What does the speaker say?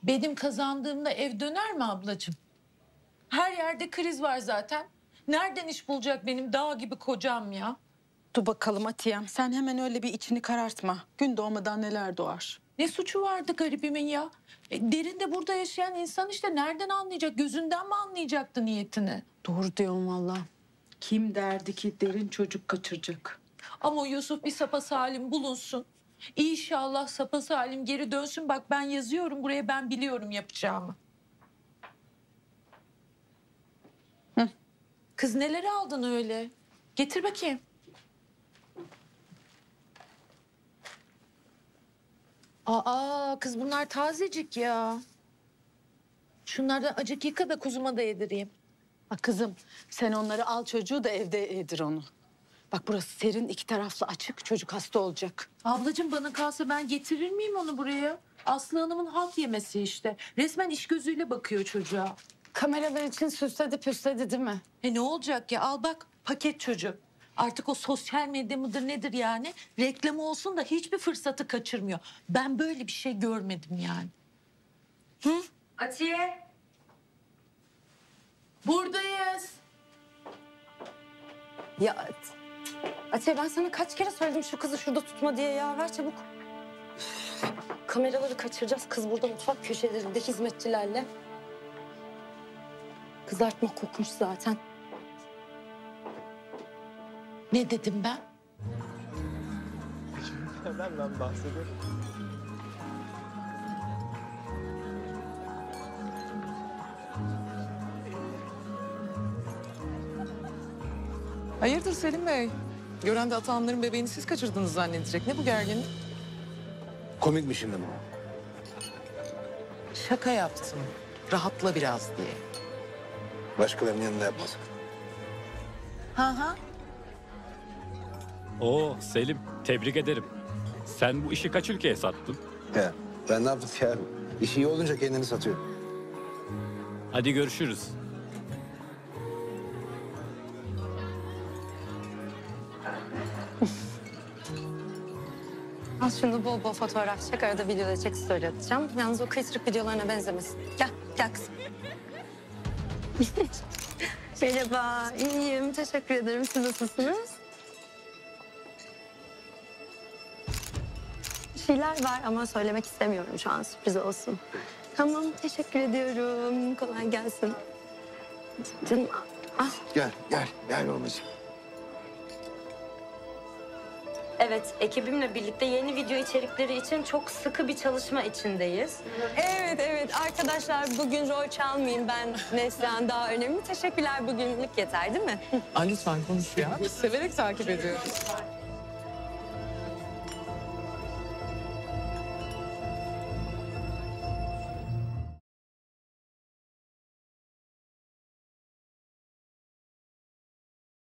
Benim kazandığımda ev döner mi ablacığım? Her yerde kriz var zaten. Nereden iş bulacak benim dağ gibi kocam ya? Dur bakalım Atiyem. Sen hemen öyle bir içini karartma. Gün doğmadan neler doğar. Ne suçu vardı garibimin ya? Derinde burada yaşayan insan işte nereden anlayacak? Gözünden mi anlayacaktı niyetini? Doğru diyorsun valla. Kim derdi ki derin çocuk kaçıracak? Ama o Yusuf bir sapasalim bulunsun. İnşallah sapasalim geri dönsün. Bak ben yazıyorum buraya, ben biliyorum yapacağımı. Hı. Kız neler aldın öyle? Getir bakayım. Aa kız bunlar tazecik ya. Şunlardan acık yıka da kuzuma da yedireyim. Bak kızım sen onları al, çocuğu da evde yedir onu. Bak burası serin, iki taraflı açık, çocuk hasta olacak. Ablacığım bana kalsa ben getirir miyim onu buraya? Aslı Hanım'ın halk yemesi işte. Resmen iş gözüyle bakıyor çocuğa. Kameralar için süsledi püsledi değil mi? Ne olacak ya, al bak paket çocuk. Artık o sosyal medya mıdır nedir yani? Reklamı olsun da hiçbir fırsatı kaçırmıyor. Ben böyle bir şey görmedim yani. Hı? Atiye. Buradayız. Ya Atiye ben sana kaç kere söyledim şu kızı şurada tutma diye ya. Ver çabuk. Kameraları kaçıracağız. Kız burada mutfak köşelerinde hizmetçilerle. Kızartma kokmuş zaten. Ne dedim ben? Hemen ben bahsediyorum. Hayırdır Selim Bey? Gören de Atahanların bebeğini siz kaçırdınız zannedecek. Ne bu gerginlik? Komik mi şimdi bu? Şaka yaptım. Rahatla biraz diye. Başkalarının yanında yapmaz. Ha. Oo Selim, tebrik ederim. Sen bu işi kaç ülkeye sattın? Ya ben ne yaptım ya? İş iyi olunca kendini satıyor. Hadi görüşürüz. Al şunu bol bol fotoğraf çek. Arada videoda çek, story atacağım. Yalnız o kıytırık videolarına benzemesin. Gel kızım. Merhaba, iyiyim. Teşekkür ederim. Siz nasılsınız? Bir şeyler var ama söylemek istemiyorum şu an. Sürpriz olsun. Tamam, teşekkür ediyorum. Kolay gelsin. Canım, al. Gel babacığım. Evet, ekibimle birlikte yeni video içerikleri için çok sıkı bir çalışma içindeyiz. Evet. Arkadaşlar bugün rol çalmayayım. Ben Neslihan daha önemli. Teşekkürler, bugünlük yeter değil mi? Ay lütfen konuş ya. Biz severek takip ediyoruz.